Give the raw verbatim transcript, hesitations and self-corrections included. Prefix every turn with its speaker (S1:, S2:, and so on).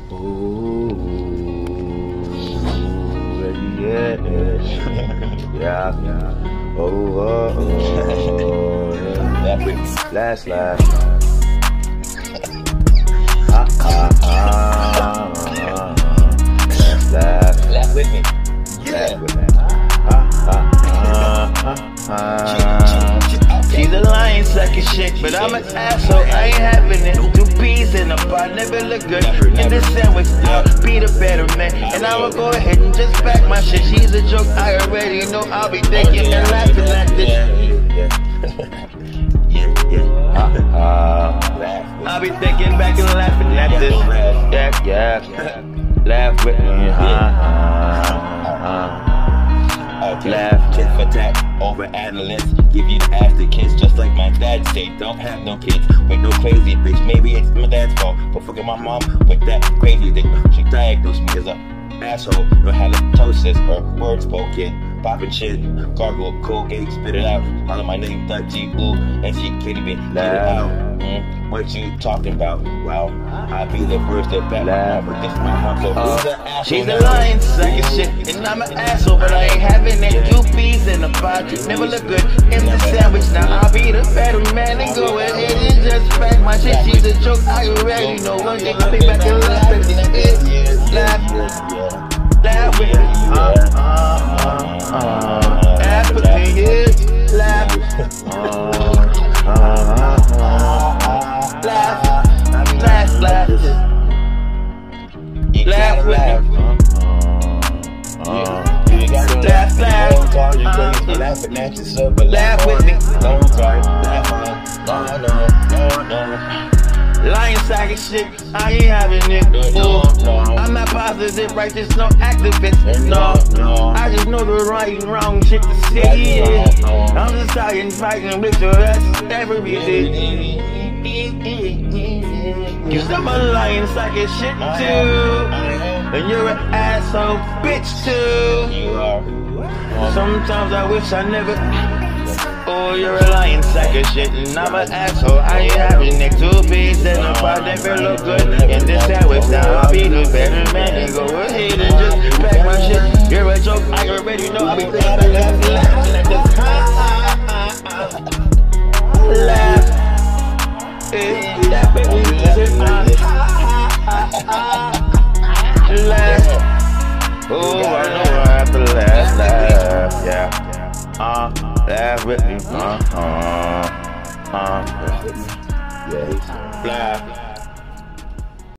S1: Ooh, yeah, yeah, yeah. Oh, oh, oh, yeah. Last, last. Ah, ah, ah, last, last.
S2: Laugh with me.
S1: Laugh with me. Ah, ah, ah, ah, ah. She's a lion sucking shit, but I'm an asshole. I ain't having it. Two peas in a pot, never look good. In the sandwich, I'll be the better man. And I will go ahead and just back my shit. She's a joke, I already know. I'll be thinking and laughing at this.
S2: Yeah, yeah.
S1: Uh, uh, I'll be thinking back and laughing at this. Yeah, yeah. Laugh with me, huh? Uh, uh.
S2: Laugh, tit for tat, over analysts. Give you the ass to kiss, just like my dad said. Don't have no kids with no crazy bitch. Maybe it's my dad's fault for fucking my mom with that crazy thing. She diagnosed me as a asshole, no halitosis or word spoken. Popping shit, gargle, Colgate, spit it out. All of my name, thug G, ooh, and she can't even get it out. Mm, what you talking about? Well, I'll be the first to bet my mom, but this my mom, so who's the asshole?
S1: She's a lion, sucking shit, and I'm an asshole, but I ain't having it. Two peas in a pot, never look good in the sandwich. Now I'll be the better man and go ahead and just back my shit. She's a joke, I already know. One day I'll be back and laughing at it. Laugh, laugh with me. Uh, uh, uh, uh. Laugh with me, yeah. Laugh. Uh, uh, uh, laugh. Laugh, laugh. Laugh with me. Laugh, laugh.
S2: Laughing at yourself, but
S1: laugh with me.
S2: Don't try. Laugh on. No, no, no, no.
S1: Lion sagging shit, I ain't having it.
S2: No, no.
S1: I'm not positive, righteous, no activist. No,
S2: no.
S1: I just know the right and wrong shit to say. Yeah. I'm just tired fighting with your ass every day. You some a lion sagging shit too, and you're an asshole bitch too.
S2: You are.
S1: Sometimes I wish I never. Oh, you're a lion sack of shit, and I'm an asshole. I ain't having it. Two peas and a pot, never look good in this sandwich. Now I'll be the better man and go ahead and just pack my shit. You're a joke, I already know. I'll be thinking back and laughing at this. Laugh. Eh, that baby shit. Laugh. Oh, I know I have to laugh, laugh, yeah. Uh, laugh with me, uh, uh, uh,
S2: Yeah, laugh.